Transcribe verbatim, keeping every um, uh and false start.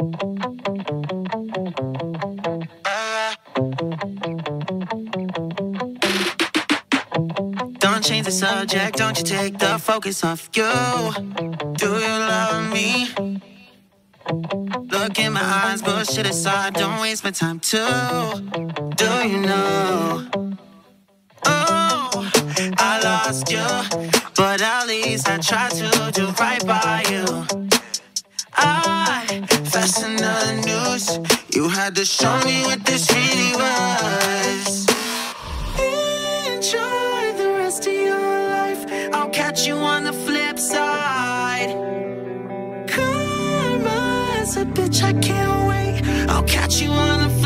Don't change the subject, don't you take the focus off you. Do you love me? Look in my eyes, bullshit aside, don't waste my time too. Do you know? Oh, I lost you, but at least I tried to do right by you. I fastened the news, you had to show me what this really was. Enjoy the rest of your life, I'll catch you on the flip side. Karma's a bitch, I can't wait, I'll catch you on the